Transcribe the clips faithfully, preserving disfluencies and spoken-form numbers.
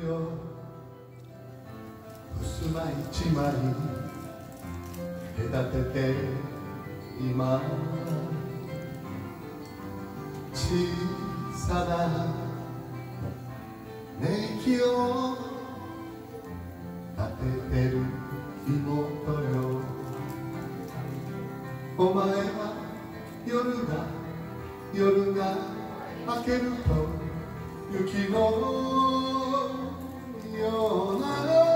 よ襖一枚隔てて今小さな熱気を立ててる妹よお前は夜が夜が明けると雪のような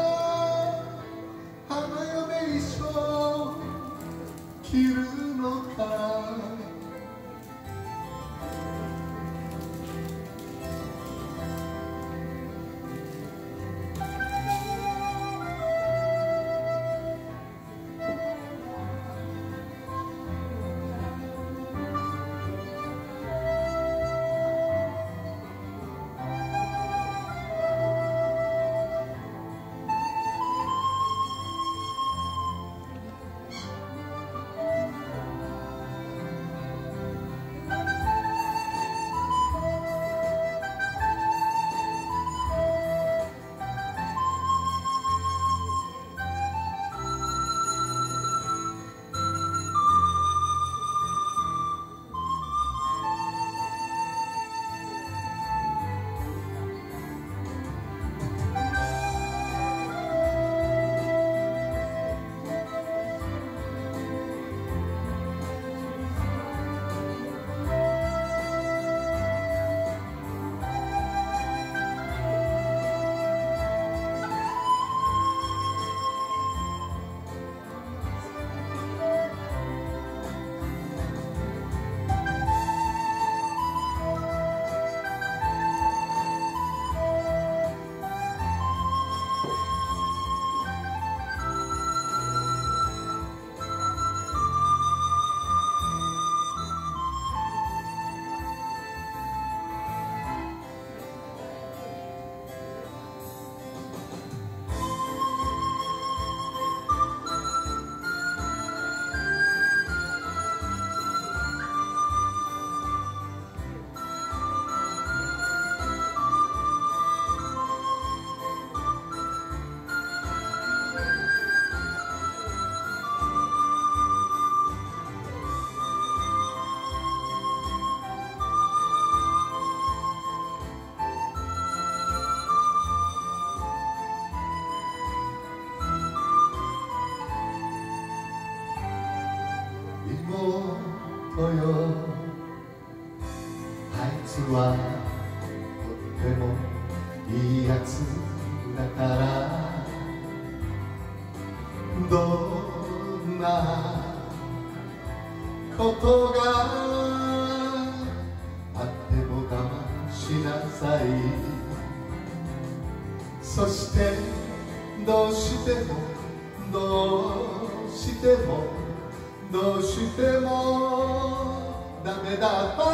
花嫁衣装着るのか妹よあいつはとってもいいやつだからどんなことがあっても我慢しなさいそしてどうしてもどうしてもどうしてもダメだと